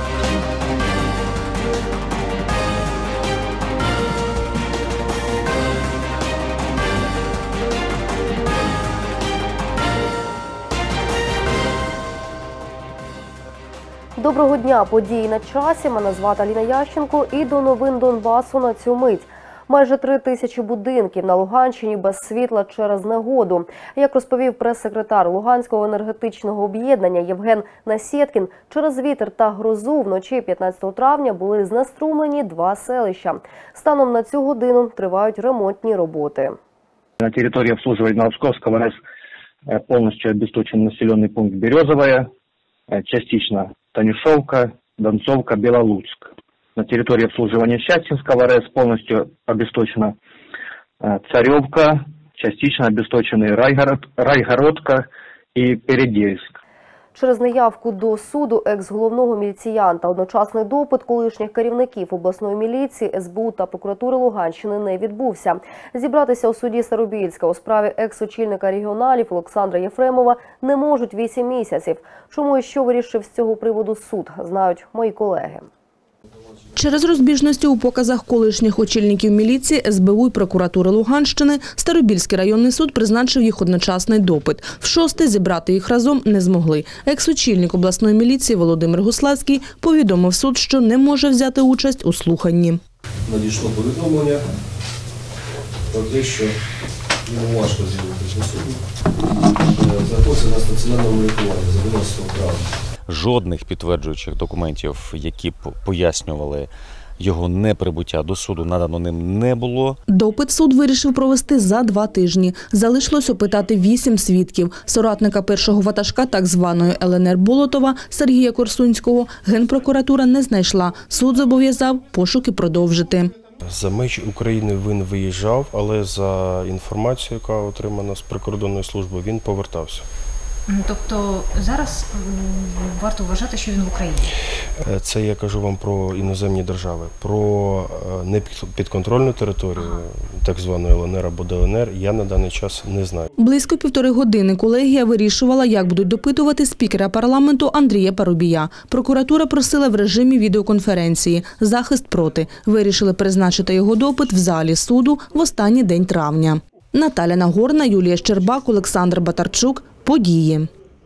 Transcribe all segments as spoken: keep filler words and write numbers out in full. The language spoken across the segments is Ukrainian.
Доброго дня! Події на часі. Мене звати Аліна Ященко і до новин Донбасу на цю мить. Майже три тисячі будинків на Луганщині без світла через негоду. Як розповів прес-секретар Луганського енергетичного об'єднання Євген Насєткін, через вітер та грозу вночі п'ятнадцятого травня були знеструмлені два селища. Станом на цю годину тривають ремонтні роботи. На території обслуговування Новосковського РЕС повністю обесточений населений пункт Березове, частично Танюшовка, Донцовка, Белолуцк. На территории обслуживания Щастинского РЭС полностью обесточена Царевка, частично обесточены Райгород, Райгородка и Передельск. Через неявку до суду екс-головного міліціянта одночасний допит колишніх керівників обласної міліції, ес бе у та прокуратури Луганщини не відбувся. Зібратися у суді Старобільська у справі екс-очільника регіоналів Олександра Єфремова не можуть вісім місяців. Чому і що вирішив з цього приводу суд, знають мої колеги. Через розбіжності у показах колишніх очільників міліції, ес бе у і прокуратури Луганщини Старобільський районний суд призначив їх одночасний допит. В шосте зібрати їх разом не змогли. Екс-очільник обласної міліції Володимир Гуславський повідомив суд, що не може взяти участь у слуханні. Надійшло повідомлення про те, що йому важко з'явитися на суді. Знаходиться на стаціонарному лікуванні з одинадцятого травня. Жодних підтверджуючих документів, які б пояснювали його неприбуття до суду, надано ним не було. Допит суд вирішив провести за два тижні. Залишилось опитати вісім свідків. Соратника першого ватажка так званої ел ен ер Болотова Сергія Корсунського Генпрокуратура не знайшла. Суд зобов'язав пошуки продовжити. За межі України він виїжджав, але за інформацією, яка отримана з прикордонної служби, він повертався. Тобто зараз варто вважати, що він в Україні? Це я кажу вам про іноземні держави. Про непідконтрольну територію, так званої ел ен ер або де ел ен ер, я на даний час не знаю. Близько півтори години колегія вирішувала, як будуть допитувати спікера парламенту Андрія Парубія. Прокуратура просила в режимі відеоконференції. Захист проти. Вирішили призначити його допит в залі суду в останній день травня. Наталя Нагорна, Юлія Щербак, Олександр Батарчук. Події.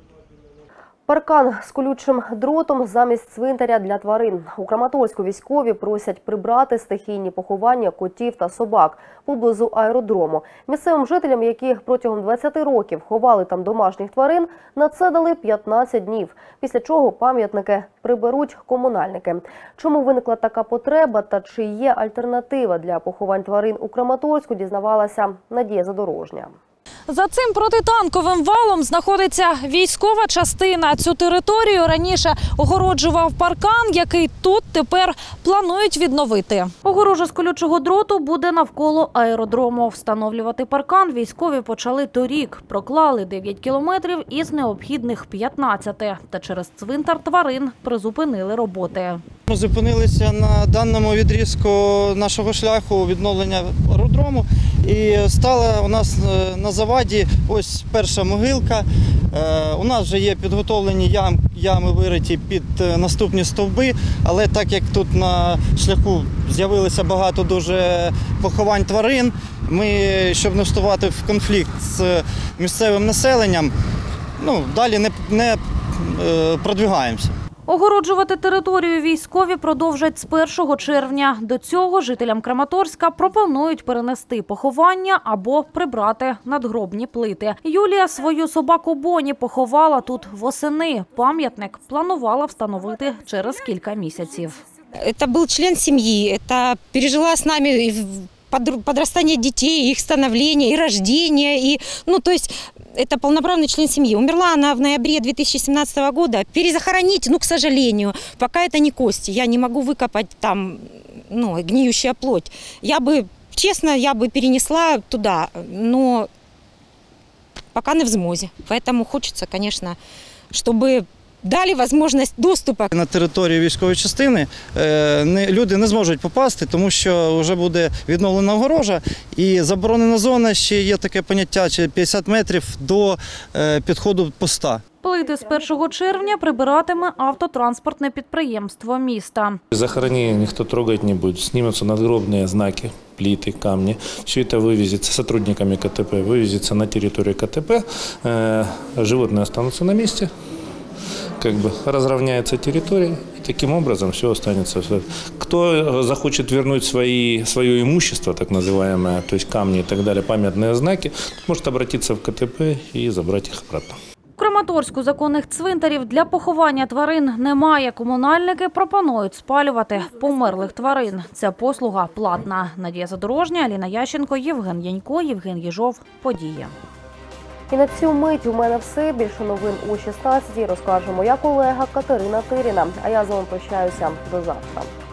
Паркан з колючим дротом замість цвинтаря для тварин. У Краматорську військові просять прибрати стихійні поховання котів та собак поблизу аеродрому. Місцевим жителям, які протягом двадцяти років ховали там домашніх тварин, на це дали п'ятнадцять днів. Після чого пам'ятники приберуть комунальники. Чому виникла така потреба та чи є альтернатива для поховань тварин у Краматорську, дізнавалася Надія Задорожня. За цим протитанковим валом знаходиться військова частина. Цю територію раніше огороджував паркан, який тут тепер планують відновити. Огорожа з колючого дроту буде навколо аеродрому. Встановлювати паркан військові почали торік. Проклали дев'ять кілометрів із необхідних п'ятнадцяти. Та через цвинтар тварин призупинили роботи. Ми зупинилися на даному відрізку нашого шляху відновлення аеродрому. І стала у нас на заваді ось перша могилка. У нас вже є підготовлені ям, ями вириті під наступні стовби, але так як тут на шляху з'явилося багато дуже поховань тварин, ми, щоб не вступати в конфлікт з місцевим населенням, ну, далі не, не продвигаємося. Огороджувати територію військові продовжать з першого червня. До цього жителям Краматорська пропонують перенести поховання або прибрати надгробні плити. Юлія свою собаку Боні поховала тут восени. Пам'ятник планувала встановити через кілька місяців. Це був член сім'ї, це пережила з нами подрастание детей, их становление и рождение. И, ну, то есть это полноправный член семьи. Умерла она в ноябре две тысячи семнадцатого года. Перезахоронить, ну, к сожалению, пока это не кости. Я не могу выкопать там, ну, гниющая плоть. Я бы, честно, я бы перенесла туда, но пока не в змозі. Поэтому хочется, конечно, чтобы дали можливість доступу. На територію військової частини люди не зможуть попасти, тому що вже буде відновлена огорожа і заборонена зона, ще є таке поняття, п'ятдесят метрів до підходу поста. Плити з першого червня прибиратиме автотранспортне підприємство міста. Захоронение никто трогать не будет. Снимутся надгробные знаки, плиты, камни. Все это вывезется сотрудниками ка тэ пэ, вывезется на территорию ка тэ пэ. Э, животные останутся на месте, как бы разровняется территория. И таким образом все останется. Кто захочет вернуть свои, свое имущество, так называемое, то есть камни и так далее, памятные знаки, может обратиться в ка тэ пэ и забрать их обратно. У Краматорську законних цвинтарів для поховання тварин немає. Комунальники пропонують спалювати померлих тварин. Ця послуга платна. Надія Задорожня, Аліна Ященко, Євген Янько, Євген Єжов. Події. І на цю мить у мене все. Більше новин о шістнадцятій розкаже моя колега Катерина Тиріна. А я з вами прощаюся. До завтра.